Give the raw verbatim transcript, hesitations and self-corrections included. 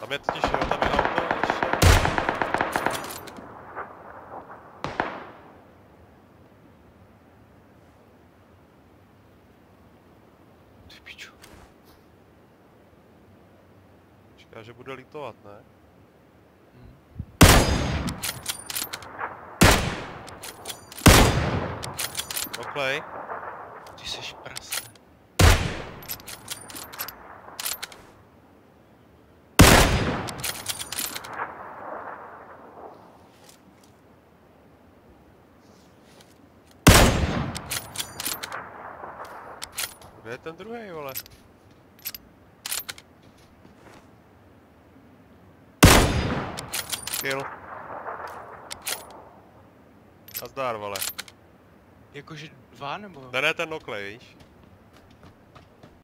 Tam je totiž, jo, tam je auto ještě. Ty pičo. Říká, že bude litovat, ne? Hmm. Oklej. Ty seš prase. Kde je ten druhý, vole? Kill. A zdár, vole. Jakože dva nebo? Ne, ne, ten oklej, víš?